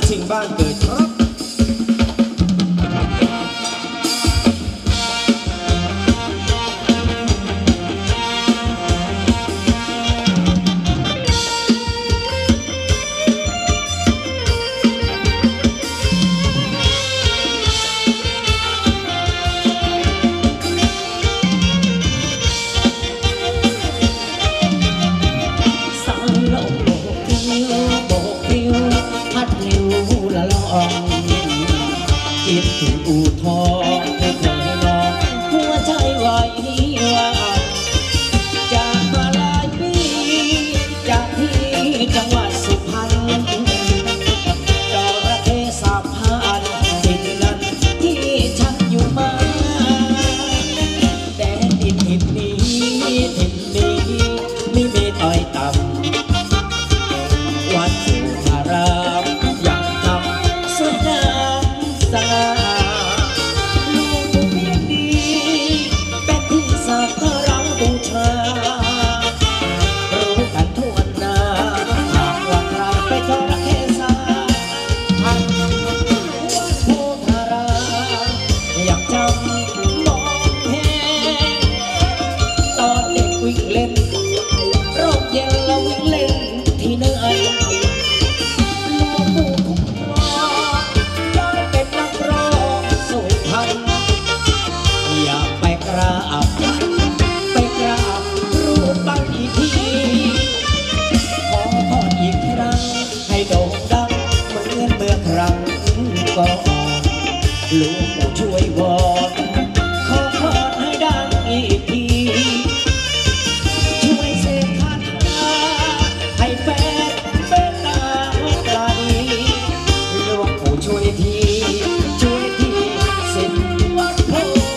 ชิงบ้านเกิดครับคิดถึงอู่ทองให้เคยนอนหัวใจไหวว่าจากมาหลายปีจากที่จังหวัดสุพรรณจระเข้สาพานถิ่นนั้นที่ฉันอยู่มาแต่ถิ่นนี้ไม่มีต่อยต่ำวัดสุธารามยังทำสุดาสลาลูกผู้เพียงดีเป็นที่สักการะบูชารู้กันทั่วหน้าหากว่าใครไปจระเข้สาพันวัดโพธารามอยากจำมองเห็นตอนเด็กวิ่งเล่นร่มเย็นแล้ววิ่งเล่นที่เนื้อไปกราบรูปปั้นอีกทีขอพรอีกครั้งให้โด่งดังเหมือนเมื่อครั้งก่อนลูกผู้ช่วยวอนขอพรให้ดังอีกทีช่วยเสกคาถาให้แฟนเป็นนางปราณีลูกผู้ช่วยทีสิ้นวัดโพ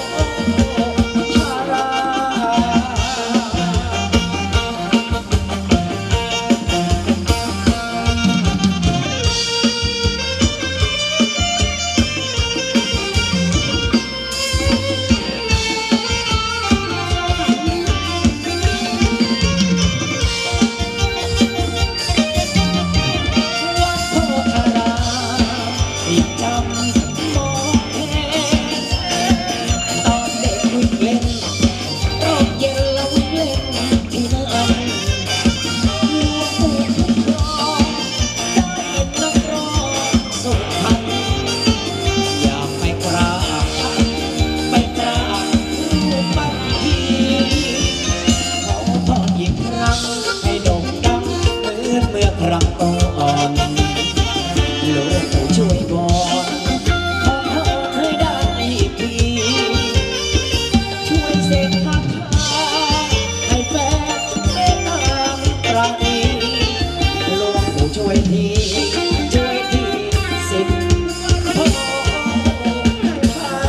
รักโตอ่อนลูกผู้ช่วยวอนขอพรให้ได้ทีช่วยเสกคาถาให้แฟนเมตตาปราณีลูกผู้ช่วยทีสิ้นโพธาร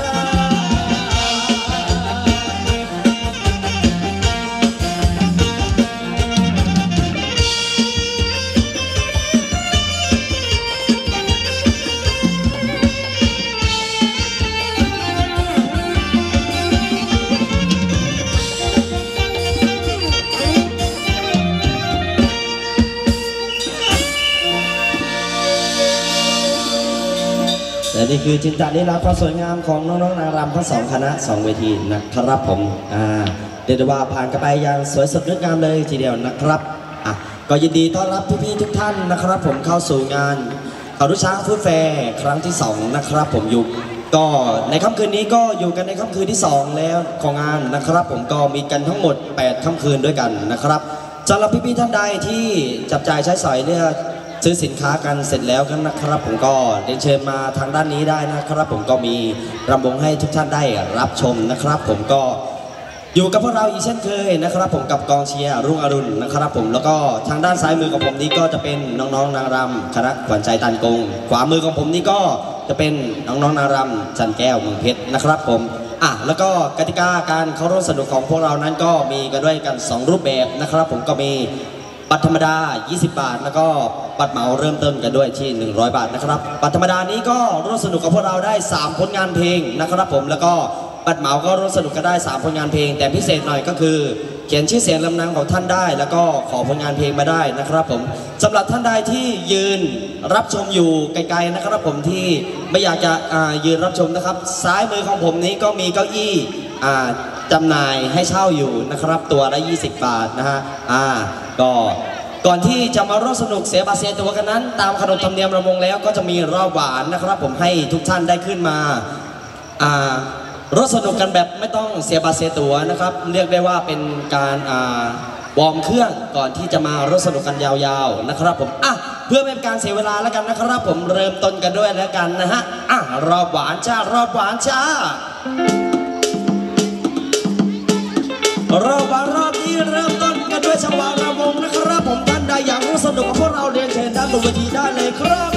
และนี่คือจินตลีลาความสวยงามของน้องๆนางรำทั้งสองคณะ2เวทีนะครับผมเรียกได้ว่าผ่านกันไปอย่างสวยสดงดงามเลยทีเดียวนะครับก็ยินดีต้อนรับพี่ๆทุกท่านนะครับผมเข้าสู่งานเขาดุช้างฟู้ดแฟร์ครั้งที่2นะครับผมอยู่ก็ในค่ำคืนนี้ก็อยู่กันในค่ำคืนที่2แล้วของงานนะครับผมก็มีกันทั้งหมด8ค่ำคืนด้วยกันนะครับสำหรับพี่ๆท่านใดที่จับจ่ายใช้สอยเนี่ยซื้อสินค้ากันเสร็จแล้วกันนะครับผมก็เรียนเชิญมาทางด้านนี้ได้นะครับผมก็มีรำวงให้ทุกท่านได้รับชมนะครับผมก็อยู่กับพวกเราอีกเช่นเคยนะครับผมกับกองเชียร์รุ่งอรุณนะครับผมแล้วก็ทางด้านซ้ายมือของผมนี้ก็จะเป็นน้องๆนางรำคณะขวัญใจตันกงขวามือของผมนี้ก็จะเป็นน้องๆนางรำจันแก้วเมืองเพชรนะครับผมแล้วก็กติกาการเข้าร่วมสนุกของพวกเรานั้นก็มีกันด้วยกัน2รูปแบบนะครับผมก็มีบัตรธรรมดา20 บาทแล้วก็บัตรเหมาเริ่มต้นกันด้วยที่100 บาทนะครับบัตรธรรมดานี้ก็ร่วมสนุกกับพวกเราได้3ผลงานเพลงนะครับผมแล้วก็บัตรเหมาก็ร่วมสนุกกันได้3ผลงานเพลงแต่พิเศษหน่อยก็คือเขียนชื่อเสียงลำนามของท่านได้ แล้วก็ขอผลงานเพลงมาได้นะครับผมสำหรับท่านใดที่ยืนรับชมอยู่ไกลๆนะครับผมที่ไม่อยากจะยืนรับชมนะครับซ้ายมือของผมนี้ก็มีเก้าอี้จำหน่ายให้เช่าอยู่นะครับตัวละ20 บาทนะฮะก็ก่อนที่จะมาร่วมสนุกเสียบาเสียตัวกันนั้นตามขนบธรรมเนียมระมงแล้วก็จะมีรอบหวานนะครับผมให้ทุกท่านได้ขึ้นมาร่วมสนุกกันแบบไม่ต้องเสียบาเสียตัวนะครับเรียกได้ว่าเป็นการวอร์มเครื่องก่อนที่จะมาร่วมสนุกกันยาวๆนะครับผมเพื่อไม่เป็นการเสียเวลาแล้วกันนะครับผมเริ่มต้นกันด้วยแล้วกันนะฮะรอบหวานจ้ารอบหวานจ้ารอบนี้เริ่มต้นกันด้วยจังหวะระวงนะครับผมท่านใดอยากร่วมสนุกกับพวกเราเรียนเชิญด้านบนเวทีได้เลยครับ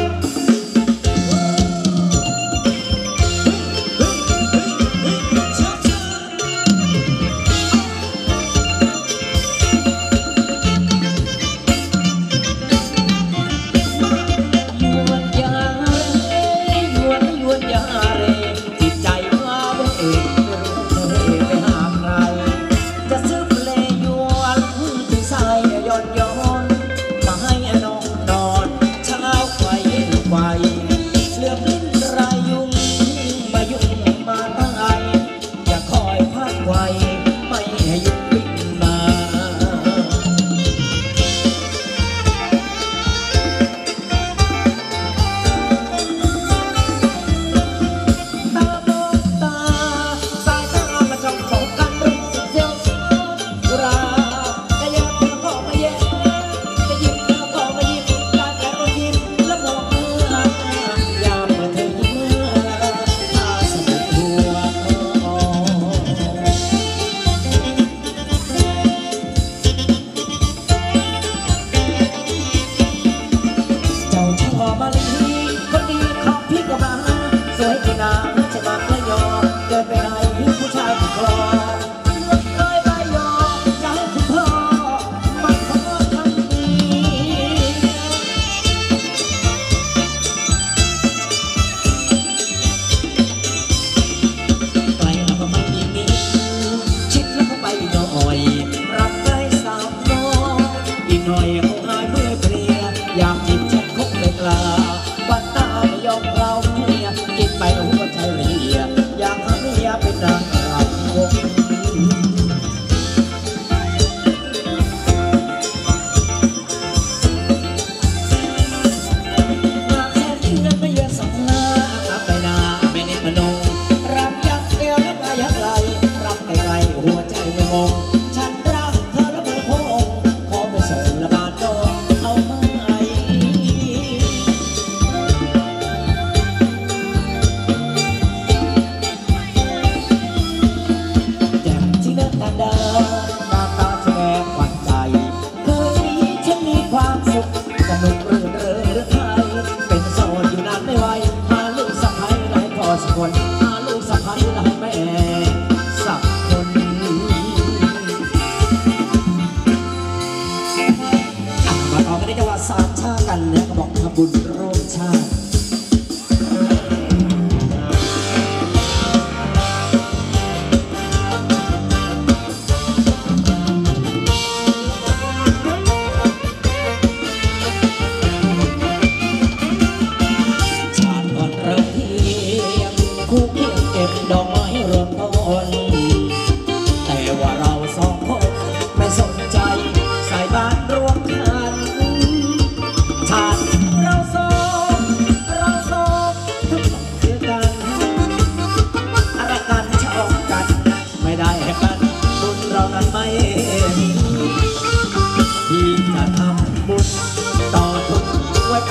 บุญร่วมชาติ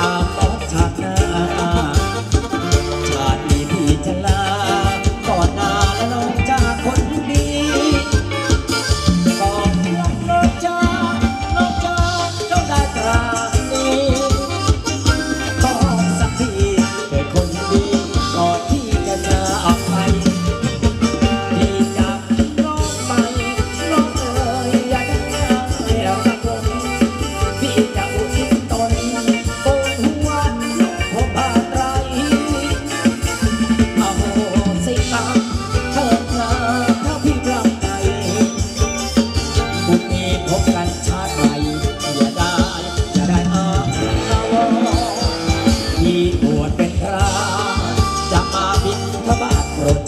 ก่อนหน้า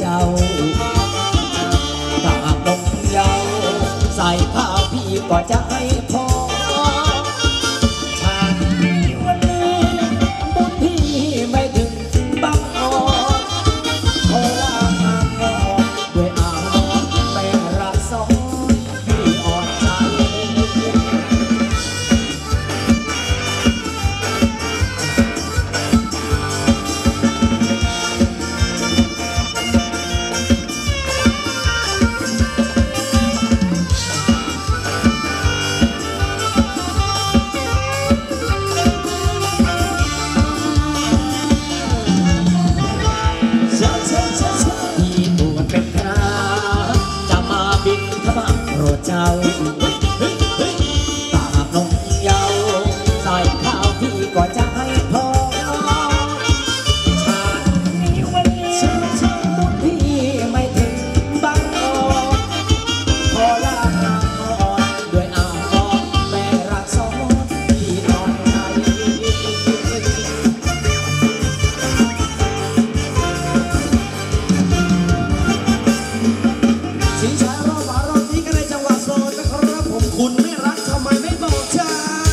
เจ้าถ้าหากนมเยาใส่ข้าวพี่ก็จะให้พอชาติวันนี้บุญพี่ไม่ถึงบางอ่อนขอลาทางก่อนด้วยอาวรณ์ไม่รักสองพี่อ่อนใจ พี่บวชเป็นพระจะมาบิณฑบาตโปรดเจ้าตากนมเยาใส่ข้าวพี่ก็จะให้พอชาตินี้วันนี้บุญพี่ไม่ถึงบางอ่อนขอลานางอ่อนด้วยอาวรณ์แม่รักสองพี่นอนใจสิงชายรอบหวานรอบนี้กันในจังหวัดโซนนะครับผมคุณไม่รักทำไมไม่บอกจ้า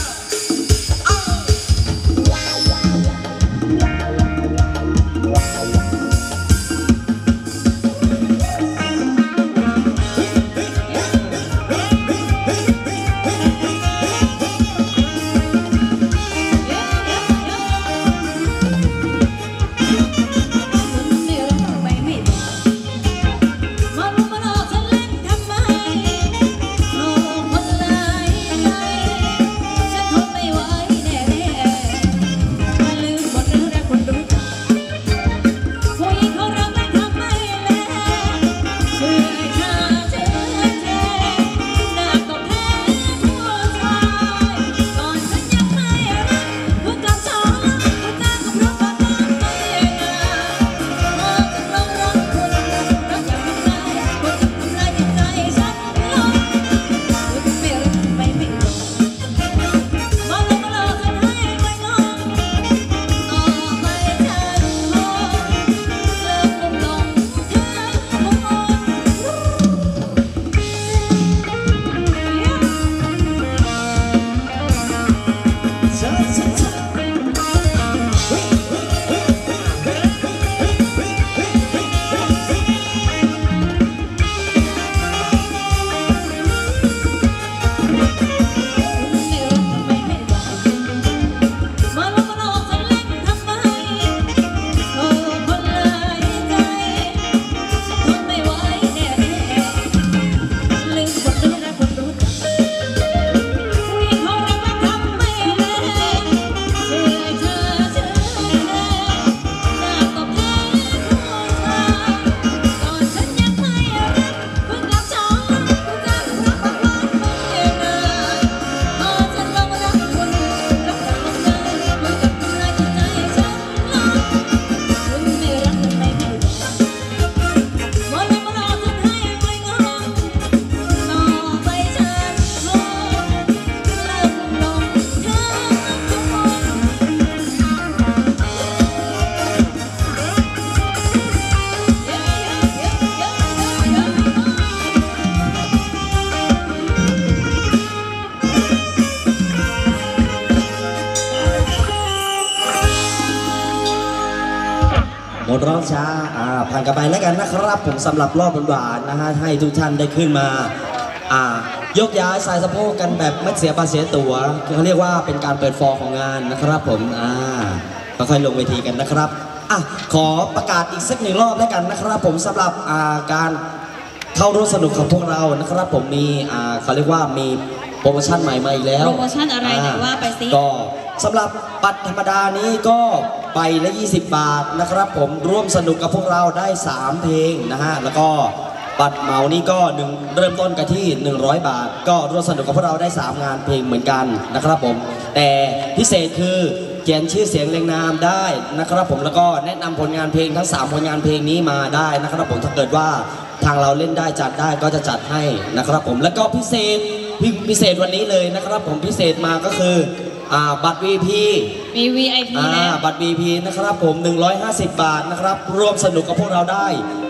หมดรอบช้าผ่านกันไปแล้วกันนะครับผมสำหรับรอบหวานๆนะฮะให้ทุกท่านได้ขึ้นมายกย้ายสายสะโพกกันแบบไม่เสียภาษีตั๋วเขาเรียกว่าเป็นการเปิดฟอร์ของงานนะครับผมค่อยๆลงเวทีกันนะครับขอประกาศอีกสักหนึ่งรอบแล้วกันนะครับผมสำหรับการเข้าร่วมสนุกของพวกเรานะครับผมมีเขาเรียกว่ามีโปรโมชั่นใหม่มาอีกแล้วโปรโมชั่นอะไรไหนว่าไปสิก็สำหรับบัตรธรรมดานี้ก็ใบละ20 บาทนะครับผมร่วมสนุกกับพวกเราได้3เพลงนะฮะแล้วก็บัตรเหมานี่ก็เริ่มต้นกันที่100 บาทก็ร่วมสนุกกับพวกเราได้3งานเพลงเหมือนกันนะครับผมแต่พิเศษคือเขียนชื่อเสียงเรียงนามได้นะครับผมแล้วก็แนะนำผลงานเพลงทั้ง3ผลงานเพลงนี้มาได้นะครับผมถ้าเกิดว่าทางเราเล่นได้จัดได้ก็จะจัดให้นะครับผมแล้วก็พิเศษวันนี้เลยนะครับผมพิเศษมาก็คือบัตร VIP มี VIP แล้วบัตร VIP นะครับผม150 บาทนะครับร่วมสนุกกับพวกเราได้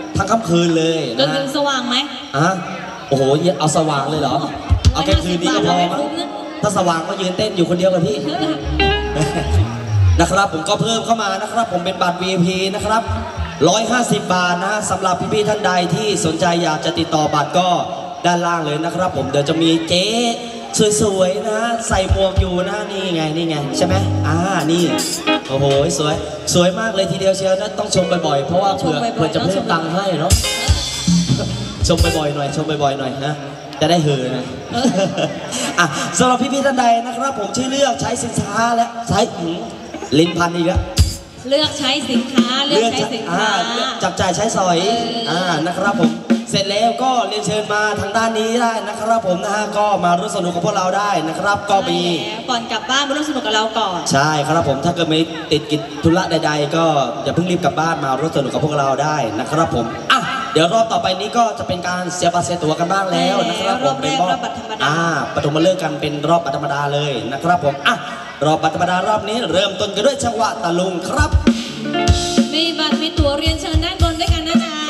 ทั้งค่ำคืนเลยจนะนฮะถึงสว่างไหมอ่ะโอ้โหเอาสว่างเลยเหรอเอาแค่คืนนี้ก็พอมั้งถ้าสว่างก็ยืนเต้นอยู่คนเดียวกับพี่ นะครับผมก็เพิ่มเข้ามานะครับผมเป็นบัตร VIP นะครับ150 บาทนะสำหรับพี่ๆท่านใดที่สนใจอยากจะติดต่อบัตรก็ด้านล่างเลยนะครับผมเดี๋ยวจะมีเจ๊สวยๆนะใส่หมวกอยู่นะนี่ไงใช่ไหมนี่โอ้โหสวยมากเลยทีเดียวเชียวนะต้องชมบ่อยๆเพราะว่าเผื่อจะเพิ่มตังค์ให้เนาะชมบ่อยๆหน่อยนะจะได้เฮนะสำหรับพี่ๆท่านใดนะครับผมที่เลือกใช้สินค้าและใช้ลิ้นพันอีกแล้วเลือกใช้สินค้าเลือกใช้สินค้าจับจ่ายใช้สอยนะครับผมเสร็จแล้วก็เรียนเชิญมาทางด้านนี้ได้นะครับผมนะฮะก็มาร่วมสนุกกับพวกเราได้นะครับก็มีก่อนกลับบ้านมาร่วมสนุกกับเราก่อนใช่ครับผมถ้าเกิดไม่ติดกิจธุระใดๆก็อย่าเพิ่งรีบกลับบ้านมาร่วมสนุกกับพวกเราได้นะครับผมเดี๋ยวรอบต่อไปนี้ก็จะเป็นการเสียบัตรเสียตั๋วกันบ้างแล้วนะครับผมเป็นรอบบัตรธรรมดาปฐมฤกษ์กันเป็นรอบบัตรธรรมดาเลยนะครับผมรอบบัตรธรรมดารอบนี้เริ่มต้นกันด้วยจังหวะตะลุงครับมีบัตรมีตั๋วเรียนเชิญด้านบนด้วยกันนะจ๊ะ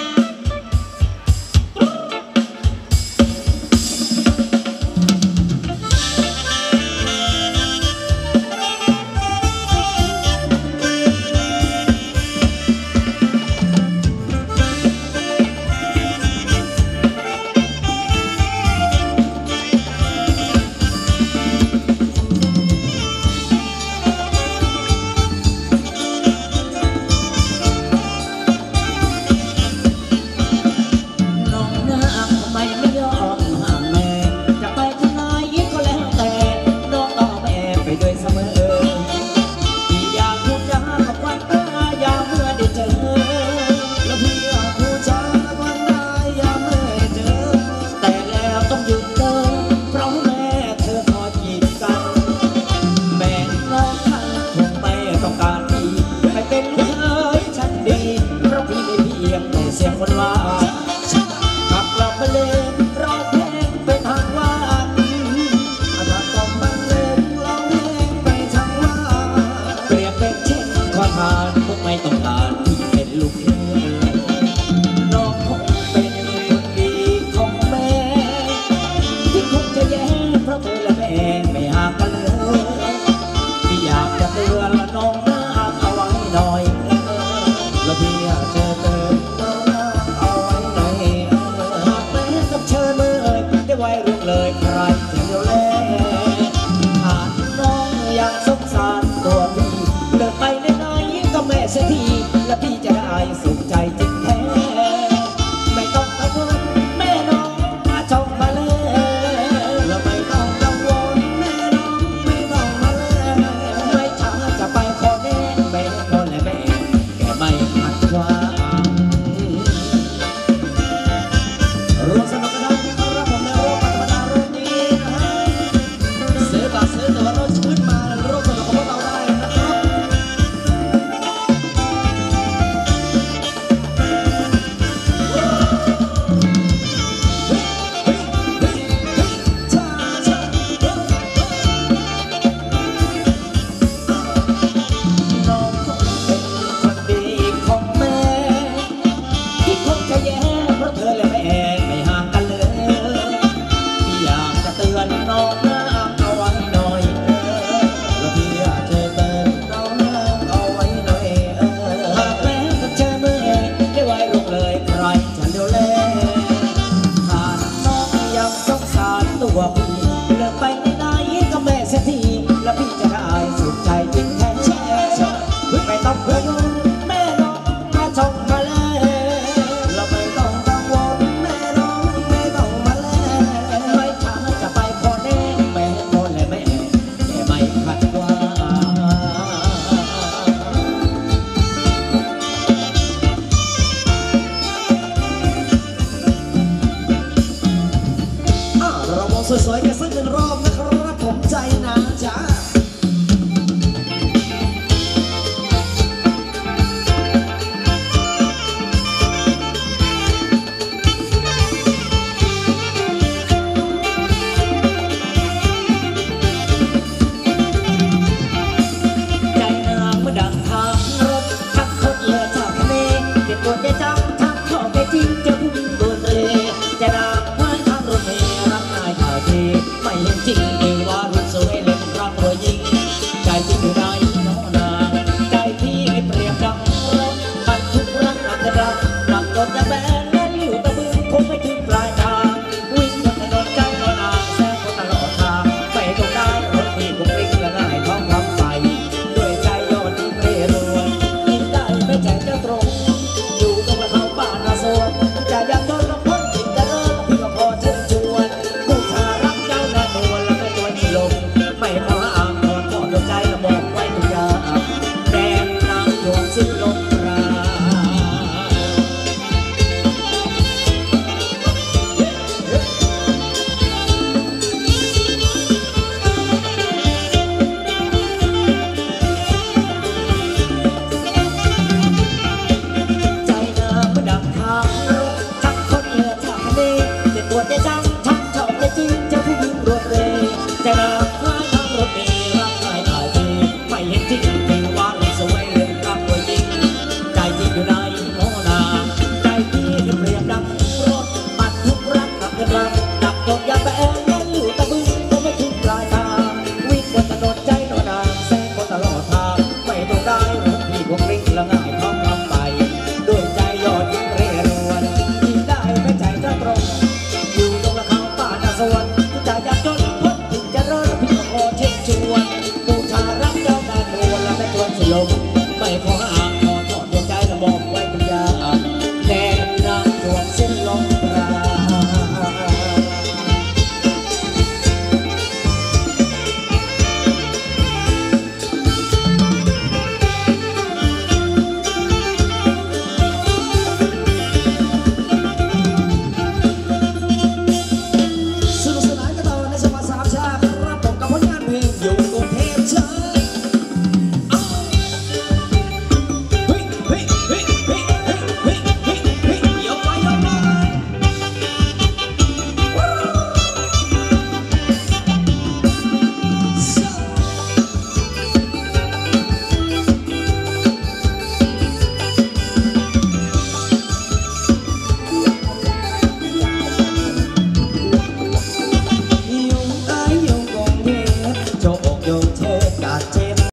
สวยๆกันสักหนึ่งรอบนะครับผมใจนะจ๊ะใจนางเมื่อดังทางรถทักคนเลือจากทะเลเด็ดตัวเด็ดจังทักเข้าไปทีวดจะจัง